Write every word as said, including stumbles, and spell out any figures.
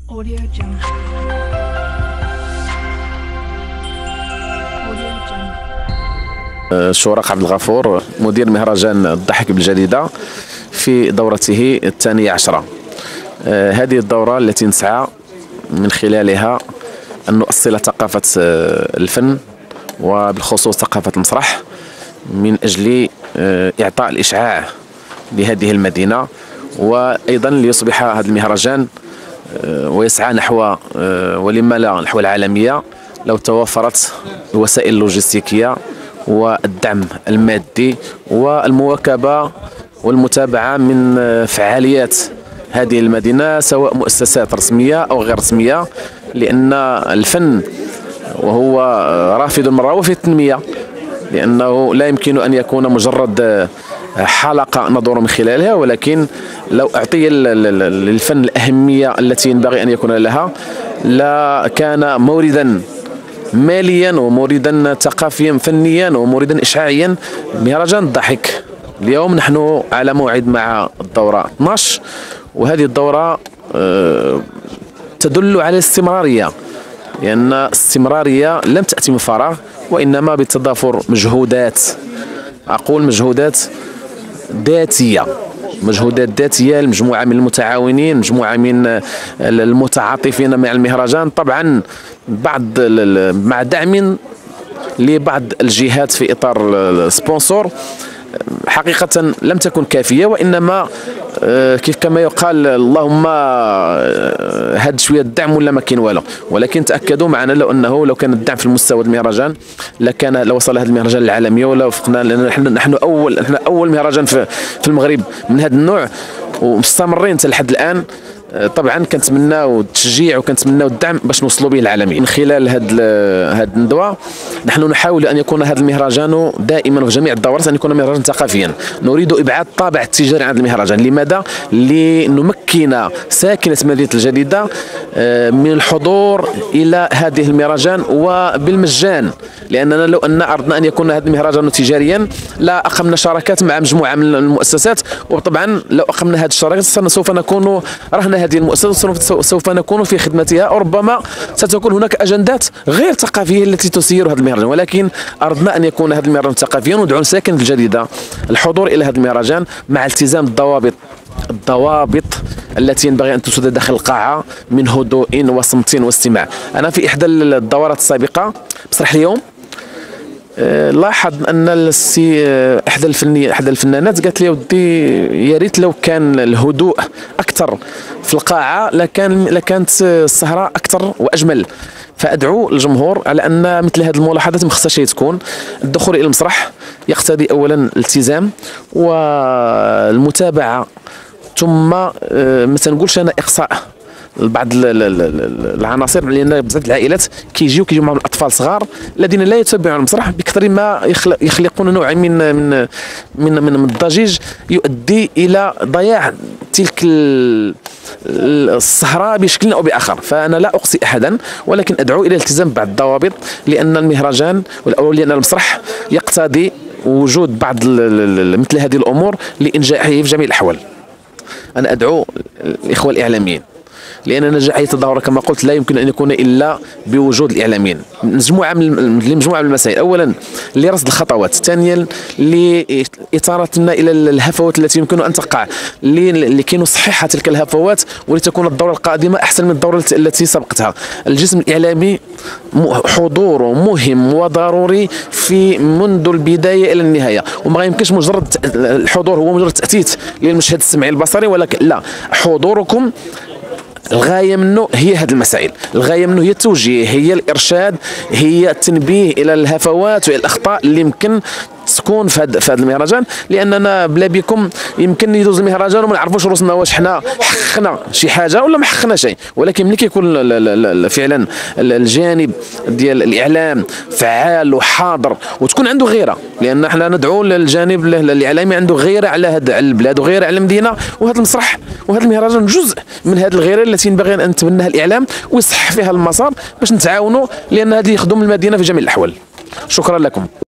Audio Jungle. Audio Jungle. شورق عبد الغفور مدير مهرجان الضحك بالجديدة في دورته الثانية عشرة. هذه الدورة التي نسعى من خلالها أن نؤصل ثقافة الفن وبالخصوص ثقافة المسرح من أجل إعطاء الإشعاع لهذه المدينة، وأيضا ليصبح هذا المهرجان ويسعى نحو ولما لا نحو العالمية لو توفرت الوسائل اللوجستيكية والدعم المادي والمواكبة والمتابعة من فعاليات هذه المدينة سواء مؤسسات رسمية أو غير رسمية، لأن الفن وهو رافد المرأة في التنمية، لأنه لا يمكن أن يكون مجرد حلقة ندور من خلالها، ولكن لو أعطي للفن الأهمية التي ينبغي أن يكون لها لا كان موردا ماليا وموردا ثقافيا فنيا وموردا إشعاعيا. مهرجان الضحك اليوم نحن على موعد مع الدورة اثني عشر، وهذه الدورة تدل على الاستمرارية، لأن الاستمرارية لم تأتي من فراغ وإنما بتضافر مجهودات، أقول مجهودات ذاتية، مجهودات ذاتية لمجموعة من المتعاونين، مجموعة من المتعاطفين مع المهرجان، طبعا بعض مع دعم لبعض الجهات في إطار السبونسور. حقيقة لم تكن كافية، وإنما كيف كما يقال اللهم هاد شوية الدعم ولا ما كاين والو، ولكن تأكدوا معنا لو أنه لو كان الدعم في المستوى المهرجان لكان لوصل هذا المهرجان للعالمية ولا وفقنا، لأن نحن نحن أول نحن أول مهرجان في, في المغرب من هذا النوع ومستمرين حتى لحد الآن. طبعا كنتمناو التشجيع وكنتمناو الدعم باش نوصلوا به العالمي. من خلال هاد هاد الندوه نحن نحاول ان يكون هذا المهرجان دائما في جميع الدورات ان يكون مهرجانا ثقافيا. نريد ابعاد الطابع التجاري عن المهرجان. لماذا؟ لنمكن ساكنه مدينه الجديده من الحضور الى هذه المهرجان وبالمجان، لاننا لو ان اردنا ان يكون هذا المهرجان تجاريا لا اقمنا شراكات مع مجموعه من المؤسسات، وطبعا لو اقمنا هذه الشراكات سوف نكون رهن هذه المؤسسة، سوف نكون في خدمتها، وربما ستكون هناك أجندات غير ثقافية التي تسير هذا المهرجان، ولكن أردنا أن يكون هذا المهرجان ثقافيا وندعو ساكن الجديدة الحضور إلى هذا المهرجان مع التزام الضوابط الضوابط التي ينبغي أن تسود داخل القاعة من هدوء وصمت واستماع. أنا في إحدى الدورات السابقة مسرح اليوم لاحظ ان السي احدى الفني احدى الفنانات قالت لي ودي يا ريت لو كان الهدوء اكثر في القاعه لكان لكانت السهره اكثر واجمل. فادعو الجمهور على ان مثل هذه الملاحظات ما خصهاش تكون. الدخول الى المسرح يقتضي اولا الالتزام والمتابعه، ثم ما تنقولش انا اقصاء بعض العناصر، لان بزاف العائلات كيجيو كيجيو معهم الاطفال صغار الذين لا يتبعون المسرح بكثر ما يخلقون نوع من من من من الضجيج يؤدي الى ضياع تلك السهره بشكل او باخر. فانا لا اقصي احدا، ولكن ادعو الى الالتزام بعض الضوابط، لان المهرجان او لان المسرح يقتضي وجود بعض مثل هذه الامور لانجاحه في جميع الاحوال. انا ادعو الاخوه الاعلاميين، لأن نجاح أي تظاهرة كما قلت لا يمكن أن يكون إلا بوجود الإعلاميين. مجموعة من مجموعة من المسائل، أولا لرصد الخطوات، ثانيا لإثارتنا إلى الهفوات التي يمكن أن تقع لكي نصحح تلك الهفوات ولتكون الدورة القادمة أحسن من الدورة التي سبقتها. الجسم الإعلامي حضوره مهم وضروري في منذ البداية إلى النهاية، وما يمكنش مجرد الحضور هو مجرد تأتيت للمشهد السمعي البصري، ولكن لا، حضوركم الغاية منه هي هذه المسائل، الغاية منه هي التوجيه، هي الإرشاد، هي التنبيه إلى الهفوات وإلى الأخطاء اللي يمكن تكون في هذا في هذا المهرجان. لأننا بلا بكم يمكن يدوز المهرجان وما نعرفوش روسنا واش حنا حققنا شي حاجة ولا ما حققنا شيء، ولكن ملي كيكون فعلا الجانب ديال الإعلام فعال وحاضر وتكون عنده غيرة، لأن حنا ندعو للجانب الإعلامي عنده غيرة على هذا البلاد وغيرة على المدينة، وهذا المسرح وهذا المهرجان جزء من هذه الغيرة التي ينبغي أن نتبناها الإعلام ويصحح فيها المسار باش نتعاونوا، لأن هذه يخدم المدينة في جميع الأحوال. شكرا لكم.